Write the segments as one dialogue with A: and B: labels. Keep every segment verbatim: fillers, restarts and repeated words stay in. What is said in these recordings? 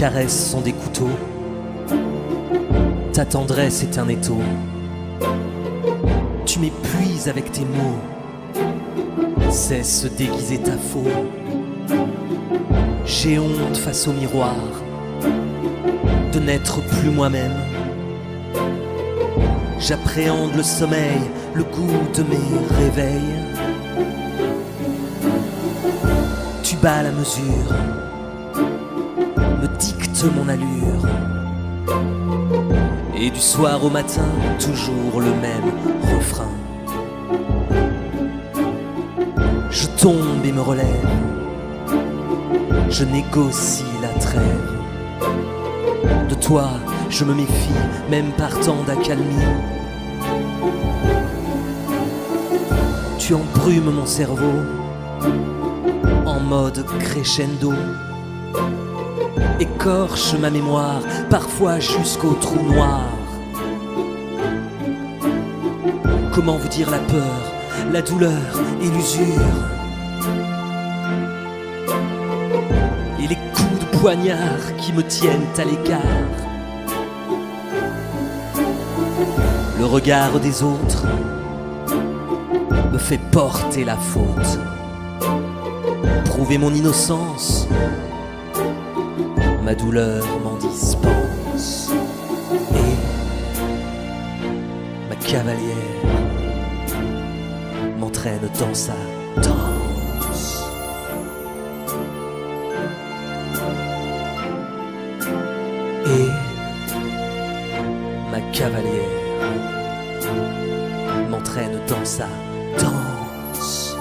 A: caresses sont des couteaux, ta tendresse est un étau. Tu m'épuises avec tes mots, cesse déguiser ta faux. J'ai honte face au miroir de n'être plus moi-même. J'appréhende le sommeil, le goût de mes réveils. Tu bats la mesure, me dicte mon allure. Et du soir au matin, toujours le même refrain. Je tombe et me relève, je négocie la trêve. De toi, je me méfie, même partant d'accalmie. Tu embrumes mon cerveau en mode crescendo. Écorche ma mémoire, parfois jusqu'au trou noir. Comment vous dire la peur, la douleur et l'usure, et les coups de poignard qui me tiennent à l'écart. Le regard des autres me fait porter la faute. Prouver mon innocence, ma douleur m'en dispense. Et ma cavalière m'entraîne dans sa danse. Et ma cavalière m'entraîne dans sa danse.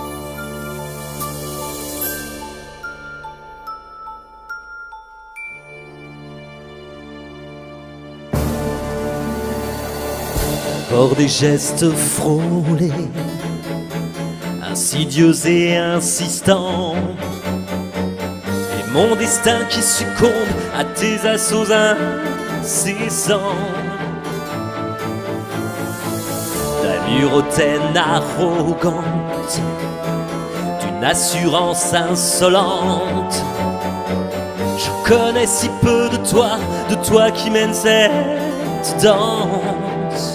A: Hors des gestes frôlés, insidieux et insistants, et mon destin qui succombe à tes assauts incessants. D'allure hautaine arrogante, d'une assurance insolente, je connais si peu de toi, de toi qui mène cette danse.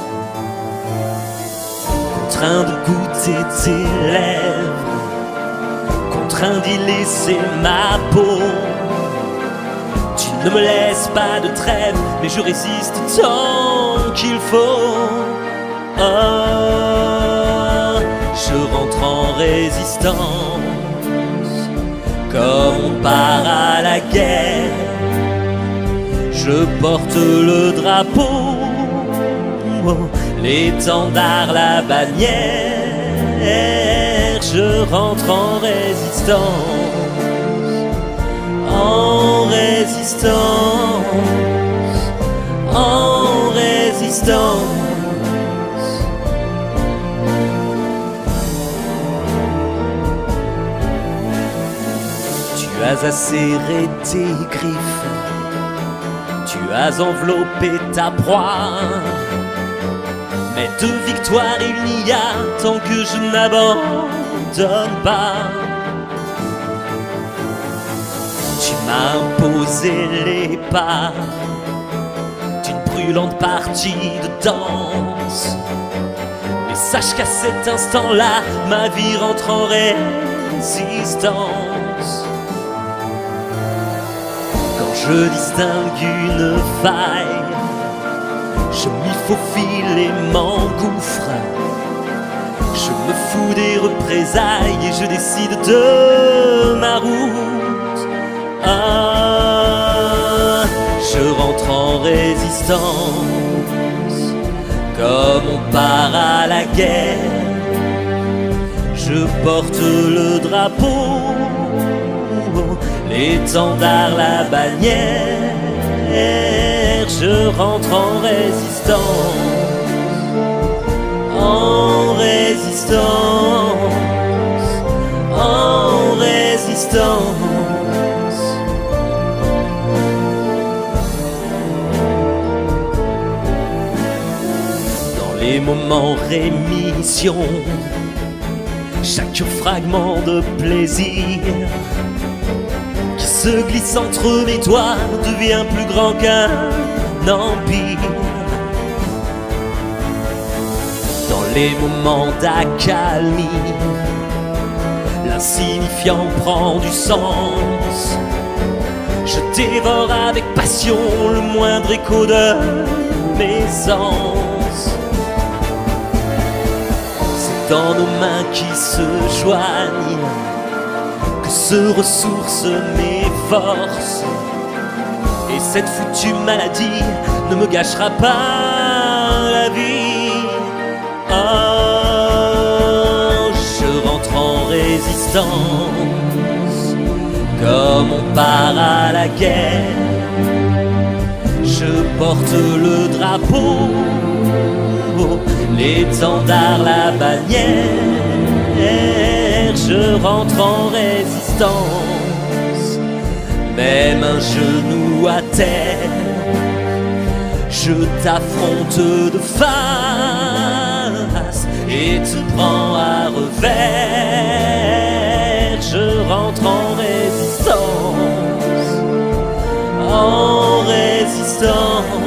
A: Contraint de goûter tes lèvres, contraint d'y laisser ma peau. Tu ne me laisses pas de trêve, mais je résiste tant qu'il faut. Oh, je rentre en résistance, comme on part à la guerre. Je porte le drapeau, l'étendard, la bannière. Je rentre en résistance, en résistance, en résistance. Tu as acéré tes griffes, tu as enveloppé ta proie. Mais de victoire il n'y a tant que je n'abandonne pas. Tu m'as imposé les pas d'une brûlante partie de danse. Mais sache qu'à cet instant-là, ma vie rentre en résistance. Quand je distingue une faille, je m'y faufile et m'engouffre. Je me fous des représailles et je décide de ma route. Ah, je rentre en résistance, comme on part à la guerre. Je porte le drapeau, l'étendard, la bannière. Je rentre en résistance, en résistance, en résistance. Dans les moments rémission, chaque fragment de plaisir qui se glisse entre mes doigts devient plus grand qu'un empire. Dans les moments d'accalmie, l'insignifiant prend du sens. Je dévore avec passion le moindre écho de mes sens. C'est dans nos mains qui se joignent que se ressourcent mes forces. Et cette foutue maladie ne me gâchera pas la vie. Oh, je rentre en résistance comme on part à la guerre. Je porte le drapeau, l'étendard, la bannière. Je rentre en résistance, même un genou à terre. Je t'affronte de face et te prends à revers. Je rentre en résistance, en résistance.